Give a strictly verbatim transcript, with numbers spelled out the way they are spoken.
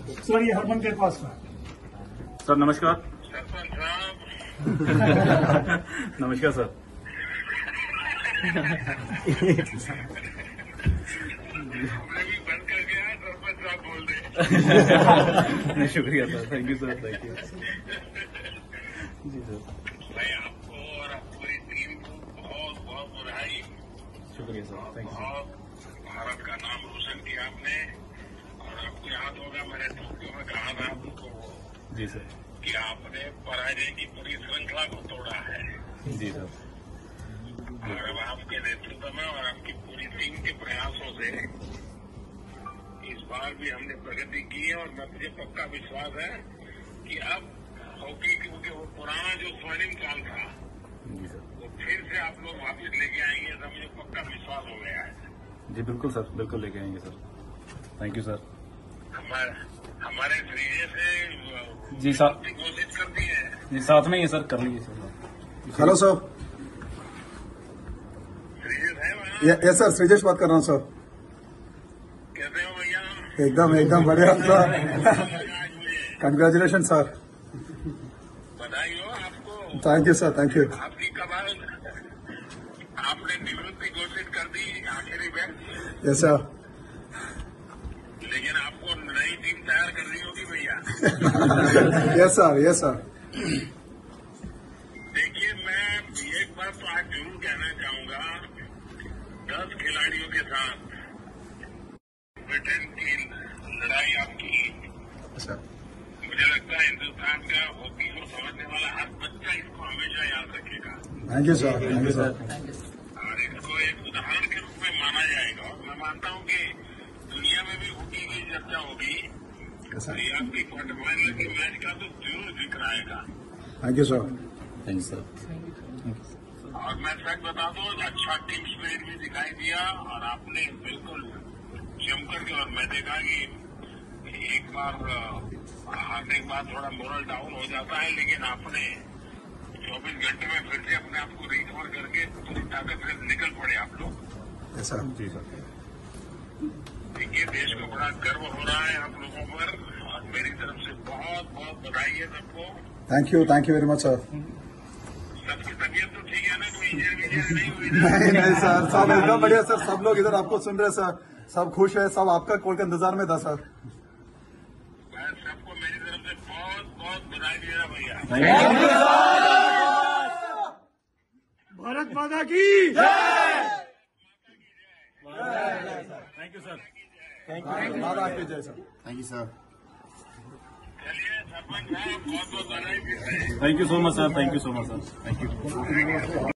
Sir ये हरमन के पास का। सर नमस्कार। नमस्कार सर। नहीं शुक्रिया sir, thank you sir, thank you जी सर। मैं आपको और पूरी टीम को बहुत बहुत बधाई। शुक्रिया सर, थैंक यू। बहुत भारत का नाम रोशन किया आपने, और आपको याद होगा मैंने टोक्यो में कहा था आपको जी सर कि आपने पराजय की पूरी श्रृंखला को तोड़ा है। जी सर। और अब आपके नेतृत्व में और आपकी पूरी टीम के प्रयासों से इस बार भी हमने प्रगति की है, और मुझे पक्का विश्वास है कि अब हॉकी, क्योंकि वो पुराना जो स्वर्णिम काल था वो फिर से आप लोग वापस लेके आएंगे, ऐसा मुझे पक्का विश्वास हो गया है। जी बिल्कुल सर, बिल्कुल लेके आएंगे सर, थैंक यू सर। हमारे हमारे श्रीजय से जी सर घोषित कर दी है। जी साथ में ही सर, कर लीजिए सर। Hello sir. श्रीजय है वहाँ? यस सर, श्रीजेश बात कर रहा हूँ सर। कैसे हो भैया? एकदम एकदम बढ़िया सर। आज मुझे कंग्रेचुलेशन सर। बधाई हो आपको। Thank you sir, thank you. आपकी कमाल, आपने निवृत्ति घोषित कर दी आखिरी में, यस सर। लेकिन आपको नई टीम तैयार करनी होगी भैया। Yes sir, yes sir. देखिए, मैं एक बात तो आज जरूर कहना चाहूंगा, दस खिलाड़ियों के साथ ब्रिटेन की लड़ाई आपकी, अच्छा, मुझे लगता है हिंदुस्तान का हॉकी को समझने वाला हर बच्चा इसको हमेशा याद रखेगा, thank you sir, thank you sir. और इसको एक उदाहरण के रूप में माना जाएगा। और मैं मानता हूं कि दुनिया में भी हॉकी की चर्चा होगी तो ये आपकी क्वार्टर फाइनल के मैच का तो जरूर जिक्र आएगा। Thank you sir. Thank you sir. और मैं सच बता दूं, अच्छा टीम स्पिरिट भी दिखाई दिया, और आपने बिल्कुल जमकर के, और मैं देखा कि एक बार हारने के बाद थोड़ा मोरल डाउन हो जाता है, लेकिन आपने चौबीस घंटे में फिर से अपने आप को रिकवर करके पूरी ताकत से निकल पड़े आप लोग। Yes sir. जी सर। देखिए, देश को बड़ा गर्व हो रहा है आप लोगों पर, और मेरी तरफ से बहुत बहुत बधाई है सबको। Thank you, thank you very much sir. सबकी तबीयत तो ठीक है ना? कोई इंजरी विजरी नहीं हुई ना? नहीं नहीं सर, सब एकदम बढ़िया सर। सब लोग इधर आपको सुन रहे सर, सब खुश है, सब आपका कॉल के इंतजार में था सर। मैं सबको मेरी तरफ से बहुत बहुत बधाई दे रहा भैया। भारत माता की thank you sir. Thank you, बाबा आपकी जय सर। Thank you sir. चलिए सरपंच साहब, बहुत बहुत बधाई फिर से। Thank you so much sir, thank you so much sir, thank you.